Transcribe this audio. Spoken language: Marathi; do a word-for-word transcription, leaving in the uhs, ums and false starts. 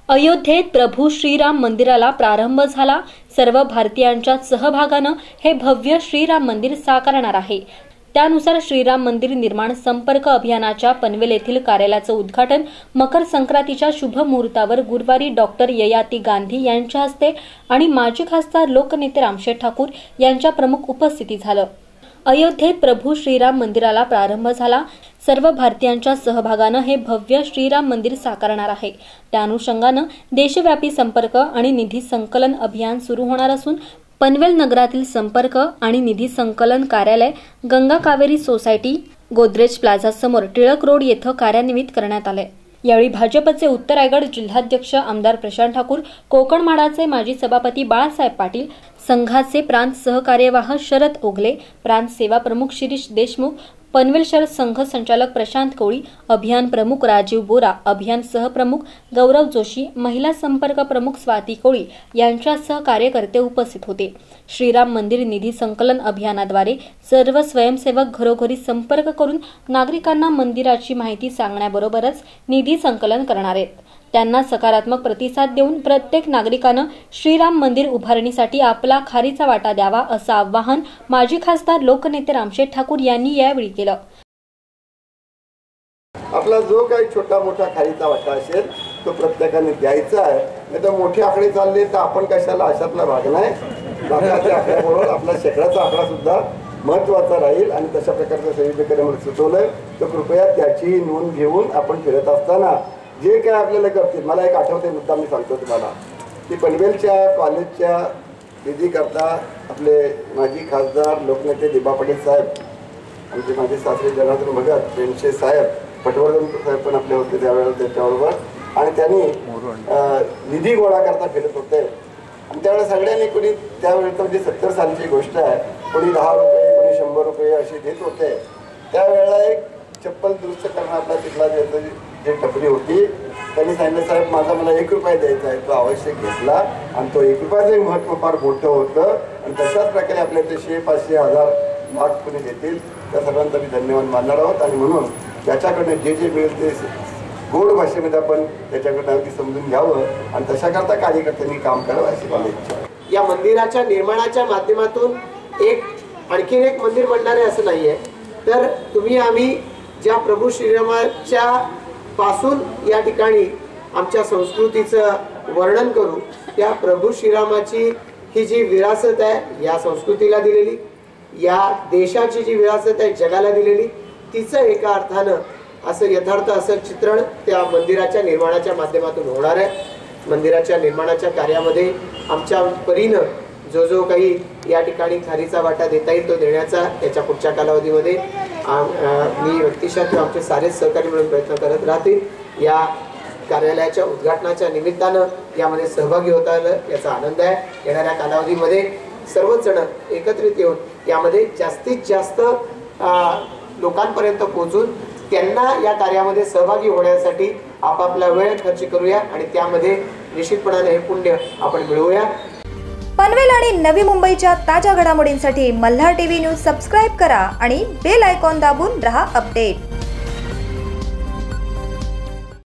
अयोध्येत प्रभू श्रीराम मंदिराला प्रारंभ झाला। सर्व भारतीयांच्या सहभागानं हे भव्य श्रीराम मंदिर साकारणार आहे। त्यानुसार श्रीराम मंदिर निर्माण संपर्क अभियानाच्या पनवेल येथील कार्यालयाचं उद्घाटन मकर संक्रांतीच्या शुभ मुहूर्तावर गुरुवारी डॉक्टर ययाती गांधी यांच्या हस्ते आणि माजी खासदार लोकनेते रामशेठ ठाकूर यांच्या प्रमुख उपस्थितीत झालं। अयोध्येत प्रभू श्रीराम मंदिराला प्रारंभ झाला। सर्व भारतीयांच्या सहभागानं हे भव्य श्रीराम मंदिर साकारणार आहे। त्या अनुषंगानं देशव्यापी संपर्क आणि निधी संकलन अभियान सुरू होणार असून पनवेल नगरातील संपर्क आणि निधी संकलन कार्यालय गंगा कावेरी सोसायटी गोदरेज प्लाझा समोर टिळक रोड येथे कार्यान्वित करण्यात आले। यावेळी भाजपचे उत्तर रायगड जिल्हाध्यक्ष आमदार प्रशांत ठाकूर, कोकण माडाचे माजी सभापती बाळासाहेब पाटील, संघाचे प्रांत सहकार्यवाह शरद ओगले, प्रांत सेवा प्रमुख शिरीष देशमुख, पनवेल शहर संघ संचालक प्रशांत कोळी, अभियान प्रमुख राजीव बोरा, अभियान सहप्रमुख गौरव जोशी, महिला संपर्क प्रमुख स्वाती कोळी यांच्यासह कार्यकर्ते उपस्थित होते। श्रीराम मंदिर निधी संकलन अभियानाद्वारे सर्व स्वयंसेवक घरोघरी संपर्क करून नागरिकांना मंदिराची माहिती सांगण्याबरोबरच निधी संकलन करणार आहेत। त्यांना सकारात्मक प्रतिसाद देऊन प्रत्येक नागरिकानं श्रीराम मंदिर उभारणीसाठी आपला खारीचा वाटा द्यावा असं आवाहन माजी खासदार लोकनेते रामशेठ ठाकूर यांनी यावेळी केलं। आपला जो काही छोटा मोठा खारीचा वाटा असेल तो प्रत्येकाने द्यायचा आहे। नाही तर मोठे आकडे चालले तर आपण कशाला अशातला भाग नाही, लाखाच्या आकड्याबरोबर आपला शेकडाचा आकडा सुद्धा महत्वाचा राहील आणि तशा प्रकारचं संयोजकांनी सुचवलंय तर कृपया त्याची नोंद घेऊन आपण फिरत असताना जे काय आपल्याला करतील। मला एक आठवते मुद्दा मी सांगतो तुम्हाला की पनवेलच्या कॉलेजच्या निधी करता आपले माजी खासदार लोकनेते दिबा पाटील साहेब, आमचे माझे सासरे जनार्दन भगत, पेंडसे साहेब, पटवर्धन साहेब पण आपले होते त्यावेळेला त्याच्याबरोबर, आणि त्यांनी निधी गोळा करता फिरत होते। आणि त्यावेळेला सगळ्यांनी कोणी त्यावेळेला म्हणजे सत्तर सालची गोष्ट आहे, कोणी दहा रुपये कोणी शंभर रुपये असे देत होते। त्यावेळेला एक चप्पल दुरुस्त करणं आपला तिथला जे टपरी होती त्यांनी सांगितलं, साहेब माझा मला एक रुपया द्यायचा आहे। तो आवश्यक घेतला आणि तो एक रुपयाचं महत्त्व फार मोठं होतं आणि तशाच प्रकारे आपल्या ते शे पाचशे हजार लाख कोणी देतील त्या सर्वांचा मी धन्यवाद मानणार आहोत। आणि म्हणून त्याच्याकडनं जे जे मिळेल ते गोड भाषेमध्ये आपण त्याच्याकडनं अगदी समजून घ्यावं आणि तशा करता कार्यकर्त्यांनी काम करावं अशी मला इच्छा आहे। या मंदिराच्या निर्माणाच्या माध्यमातून एक आणखीन एक मंदिर बनणार आहे असं नाहीये, तर तुम्ही आम्ही ज्या प्रभू श्रीरामाच्या पासून या ठिकाणी आमच्या संस्कृतीचं वर्णन करू, त्या प्रभू श्रीरामाची ही जी विरासत आहे या संस्कृतीला दिलेली, या देशाची जी विरासत आहे जगाला दिलेली, तिचं एका अर्थानं असं यथार्थ असं चित्रण त्या मंदिराच्या निर्माणाच्या माध्यमातून होणार आहे। मंदिराच्या निर्माणाच्या कार्यामध्ये आमच्या परीनं जो जो काही या ठिकाणी खारीचा वाटा देता येईल तो देण्याचा त्याच्या पुढच्या कालावधीमध्ये मी व्यक्तिशः किंवा आमचे सारेच सहकारी म्हणून प्रयत्न करत राहतील। या कार्यालयाच्या उद्घाटनाच्या निमित्तानं यामध्ये सहभागी होता आलं याचा आनंद आहे। येणाऱ्या कालावधीमध्ये सर्वच जण एकत्रित येऊन यामध्ये जास्तीत जास्त लोकांपर्यंत पोहोचून त्यांना या कार्यामध्ये सहभागी होण्यासाठी आपापला वेळ खर्च करूया आणि त्यामध्ये निश्चितपणाने हे पुण्य आपण मिळवूया। पनवेल आणि नवी मुंबईच्या ताज्या घडामोडींसाठी मल्हार टीव्ही न्यूज सबस्क्राइब करा आणि बेल आयकॉन दाबून रहा अपडेट।